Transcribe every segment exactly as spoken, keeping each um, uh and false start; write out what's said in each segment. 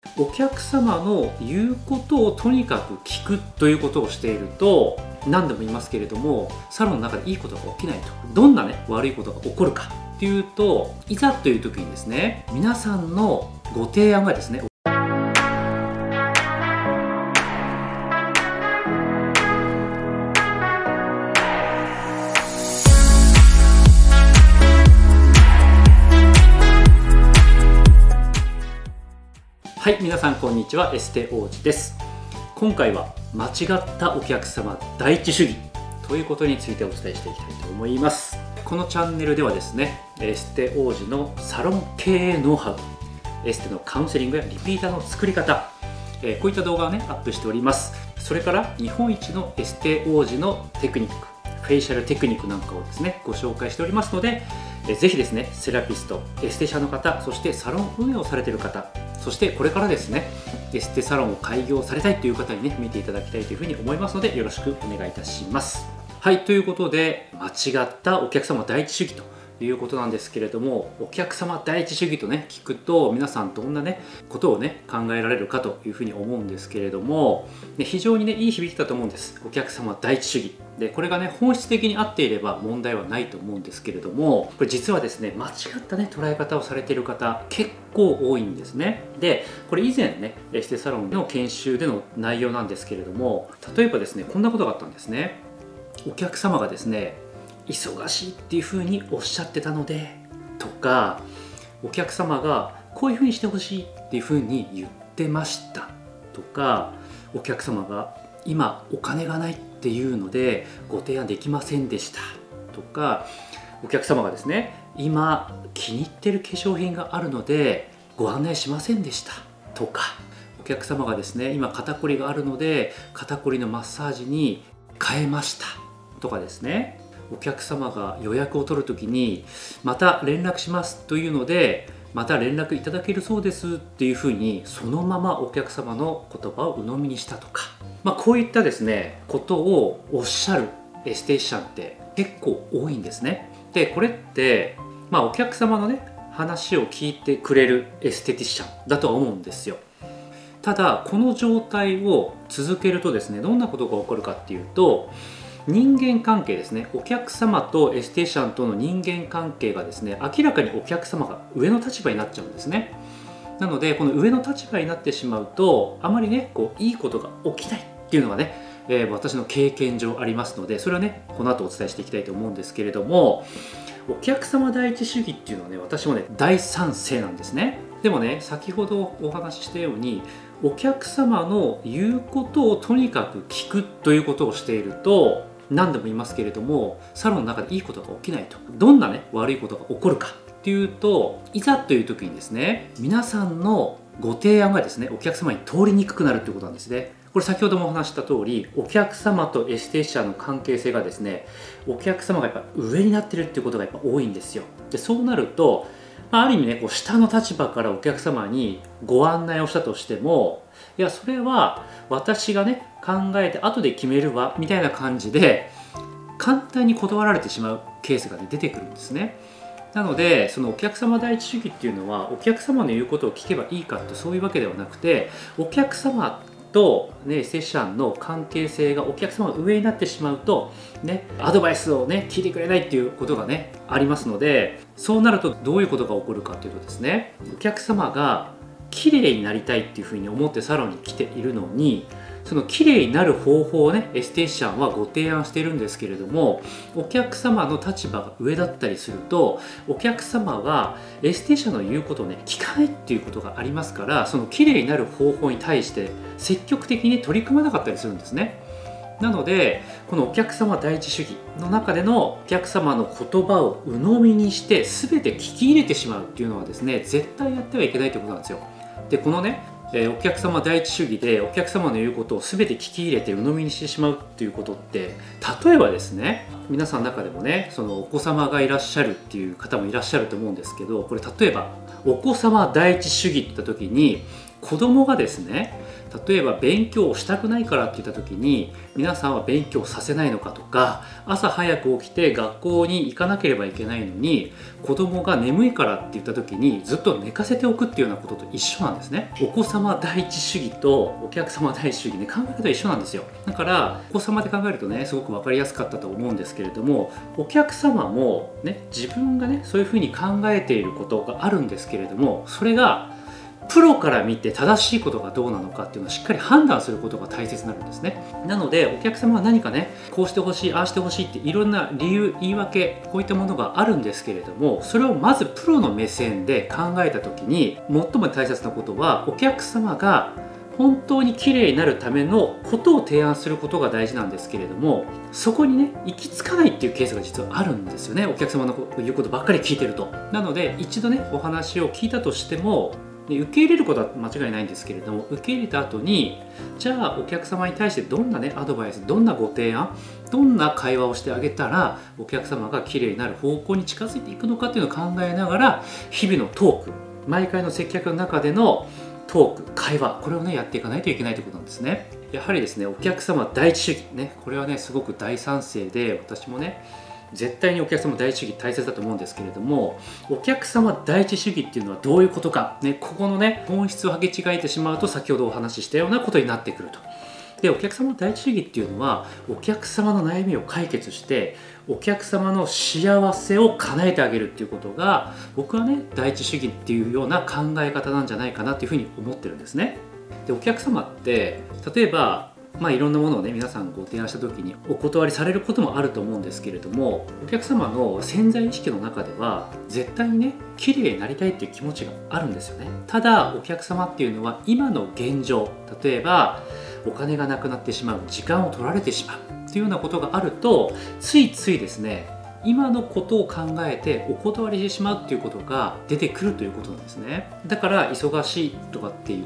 お客様の言うことをとにかく聞くということをしていると、何度も言いますけれども、サロンの中でいいことが起きないと。どんなね悪いことが起こるかっていうと、いざという時にですね、皆さんのご提案がですね、はい、皆さんこんにちは、エステ王子です。今回は間違ったお客様第一主義ということについてお伝えしていきたいと思います。このチャンネルではですね、エステ王子のサロン経営ノウハウ、エステのカウンセリングやリピーターの作り方、えー、こういった動画をねアップしております。それから日本一のエステ王子のテクニック、フェイシャルテクニックなんかをですねご紹介しておりますので、えー、ぜひですねセラピスト、エステ社の方、そしてサロン運営をされている方、そしてこれからですねエステサロンを開業されたいという方にね見ていただきたいというふうに思いますので、よろしくお願いいたします。はい、ということで、間違ったお客様第一主義ということなんですけれども、お客様第一主義とね聞くと、皆さんどんなねことをね考えられるかというふうに思うんですけれども、ね、非常にねいい響きだと思うんです。お客様第一主義で、これがね本質的に合っていれば問題はないと思うんですけれども、これ実はですね間違ったね捉え方をされている方結構多いんですね。でこれ以前ねエステサロンの研修での内容なんですけれども、例えばですねこんなことがあったんですね。お客様がですね忙しいっていうふうにおっしゃってたのでとか、お客様がこういうふうにしてほしいっていうふうに言ってましたとか、お客様が今お金がないっていうのでご提案できませんでしたとか、お客様がですね今気に入ってる化粧品があるのでご案内しませんでしたとか、お客様がですね今肩こりがあるので肩こりのマッサージに変えましたとかですね、お客様が予約を取るときにまた連絡しますというのでまた連絡いただけるそうですっていうふうに、そのままお客様の言葉を鵜呑みにしたとか、まあ、こういったですねことをおっしゃるエステティシャンって結構多いんですね。でこれって、まあ、お客様のね話を聞いてくれるエステティシャンだとは思うんですよ。ただこの状態を続けるとですね、どんなことが起こるかっていうと、人間関係ですね、お客様とエステティシャンとの人間関係がですね明らかにお客様が上の立場になっちゃうんですね。なのでこの上の立場になってしまうと、あまりねこういいことが起きないっていうのがね、えー、私の経験上ありますので、それはねこの後お伝えしていきたいと思うんですけれども、お客様第一主義っていうのはね私もね大賛成なんですね。でもね先ほどお話ししたように、お客様の言うことをとにかく聞くということをしていると、何度も言いますけれどもサロンの中でいいことが起きないと。どんなね悪いことが起こるかっていうと、いざという時にですね皆さんのご提案がですねお客様に通りにくくなるということなんですね。これ先ほどもお話した通り、お客様とエステティシャンの関係性がですねお客様がやっぱ上になってるっていうことがやっぱ多いんですよ。でそうなると、まあ、ある意味ねこう下の立場からお客様にご案内をしたとしても、いやそれは私がね考えて後で決めるわみたいな感じで簡単に断られてしまうケースが、ね、出てくるんですね。なのでそのお客様第一主義っていうのは、お客様の言うことを聞けばいいかってそういうわけではなくて、お客様と、ね、セッションの関係性がお客様が上になってしまうと、ね、アドバイスをね聞いてくれないっていうことがねありますので、そうなるとどういうことが起こるかっていうとですね、お客様が綺麗になりたいっていうふうに思ってサロンに来ているのに、その綺麗になる方法をねエステティシャンはご提案しているんですけれども、お客様の立場が上だったりすると、お客様はエステティシャンの言うことをね聞かないっていうことがありますから、その綺麗になる方法に対して積極的に取り組まなかったりするんですね。なのでこのお客様第一主義の中でのお客様の言葉を鵜呑みにして全て聞き入れてしまうっていうのはですね絶対やってはいけないということなんですよ。でこのねえー、お客様第一主義でお客様の言うことを全て聞き入れて鵜呑みにしてしまうっていうことって、例えばですね皆さんの中でもねそのお子様がいらっしゃるっていう方もいらっしゃると思うんですけど、これ例えばお子様第一主義って言った時に子供がですね、例えば勉強をしたくないからって言った時に皆さんは勉強させないのかとか、朝早く起きて学校に行かなければいけないのに子供が眠いからって言った時にずっと寝かせておくっていうようなことと一緒なんですね。お子様第一主義とお客様第一主義ね、考え方は一緒なんですよ。だからお子様で考えるとね、すごく分かりやすかったと思うんですけれども、お客様もね、自分がねそういうふうに考えていることがあるんですけれども、それがプロから見て正しいことがどうなのかっていうのをしっかり判断することが大切になるんですね。なのでお客様は何かね、こうしてほしい、ああしてほしいっていろんな理由、言い訳、こういったものがあるんですけれども、それをまずプロの目線で考えた時に最も大切なことは、お客様が本当に綺麗になるためのことを提案することが大事なんですけれども、そこにね行き着かないっていうケースが実はあるんですよね。お客様の言うことばっかり聞いてると。なので一度ねお話を聞いたとしても、で受け入れることは間違いないんですけれども、受け入れた後にじゃあお客様に対してどんなねアドバイス、どんなご提案、どんな会話をしてあげたらお客様が綺麗になる方向に近づいていくのかっていうのを考えながら、日々のトーク、毎回の接客の中でのトーク、会話、これをねやっていかないといけないということなんですね。やはりですね、お客様第一主義ね、これはねすごく大賛成で、私もね絶対にお客様第一主義大切だと思うんですけれども、お客様第一主義っていうのはどういうことか、ね、ここのね本質を履き違えてしまうと、先ほどお話ししたようなことになってくると。で、お客様第一主義っていうのは、お客様の悩みを解決してお客様の幸せを叶えてあげるっていうことが、僕はね第一主義っていうような考え方なんじゃないかなっていうふうに思ってるんですね。で、お客様って例えばまあいろんなものをね皆さんご提案した時にお断りされることもあると思うんですけれども、お客様の潜在意識の中では絶対にね綺麗になりたいっていう気持ちがあるんですよね。ただお客様っていうのは今の現状、例えばお金がなくなってしまう、時間を取られてしまうっていうようなことがあると、ついついですね今のことを考えてお断りしてしまうっていうことが出てくるということなんですね。だから忙しいとかって言って、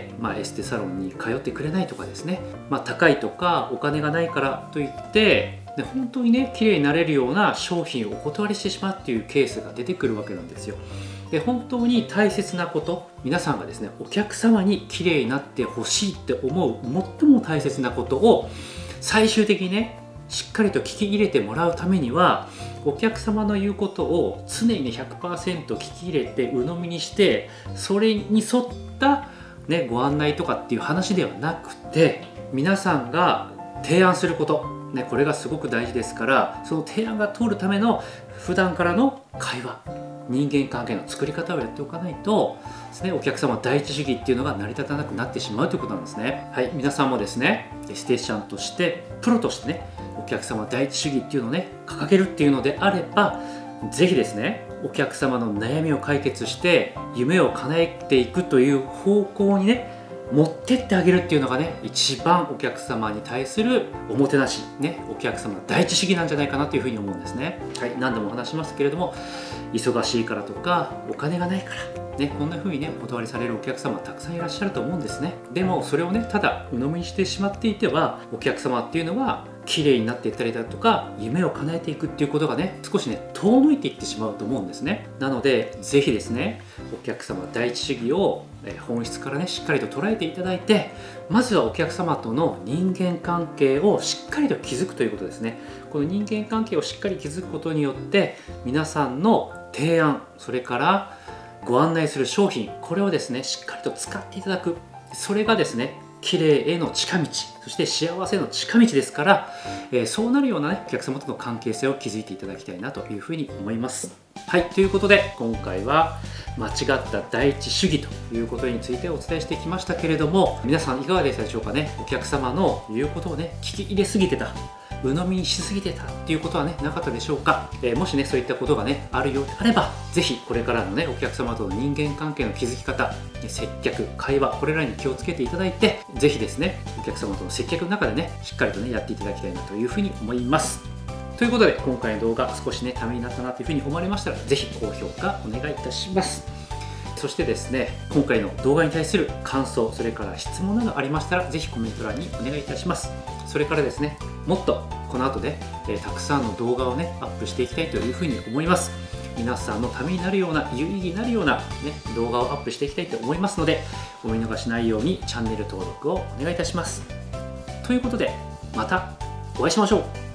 まあ、エステサロンに通ってくれないとかですね、まあ、高いとかお金がないからといってで本当にね綺麗になれるような商品をお断りしてしまうっていうケースが出てくるわけなんですよ。で、本当に大切なこと、皆さんがですねお客様に綺麗になってほしいって思う最も大切なことを最終的にねしっかりと聞き入れてもらうためには、お客様の言うことを常に ひゃくパーセント 聞き入れて鵜呑みにして、それに沿った、ね、ご案内とかっていう話ではなくて、皆さんが提案すること、ね、これがすごく大事ですから、その提案が通るための普段からの会話、人間関係の作り方をやっておかないとですね、お客様第一主義っていうのが成り立たなくなってしまうということなんですね。はい、皆さんもですねエステティシャンとしてプロとしてねお客様第一主義っていうのをね掲げるっていうのであれば、ぜひですねお客様の悩みを解決して夢を叶えていくという方向にね持ってってあげるっていうのがね一番お客様に対するおもてなし、ね、お客様第一主義なんじゃないかなというふうに思うんですね。はい、何度もお話しますけれども、忙しいからとかお金がないからね、こんな風にねお断りされるお客様たくさんいらっしゃると思うんですね。でもそれをねただ鵜呑みにしてしまっていては、お客様っていうのは綺麗になっていったりだとか夢を叶えていくっていうことがね少しね遠のいていってしまうと思うんですね。なのでぜひですねお客様第一主義を本質からねしっかりと捉えていただいて、まずはお客様との人間関係をしっかりと築くということですね。この人間関係をしっかり築くことによって皆さんの提案、それからご案内する商品、これをですねしっかりと使っていただく、それがですね綺麗への近道、そして幸せへの近道ですから、えー、そうなるような、ね、お客様との関係性を築いていただきたいなというふうに思います。はい、ということで今回は間違った第一主義ということについてお伝えしてきましたけれども、皆さんいかがでしたでしょうかね。お客様の言うことをね聞き入れすぎてた、鵜呑みにしすぎてたっていうことはねなかったでしょうか。えー、もしねそういったことがねあるようであれば、ぜひこれからのねお客様との人間関係の築き方、接客、会話、これらに気をつけていただいて、ぜひですねお客様との接客の中でねしっかりとねやっていただきたいなというふうに思います。ということで今回の動画少しねためになったなというふうに思われましたら、ぜひ高評価お願いいたします。そしてですね今回の動画に対する感想、それから質問などありましたらぜひコメント欄にお願いいたします。それからですねもっとこの後で、えー、たくさんの動画をねアップしていきたいというふうに思います。 皆さんのためになるような有意義になるような、ね、動画をアップしていきたいと思いますので、お見逃しないようにチャンネル登録をお願いいたします。ということでまたお会いしましょう。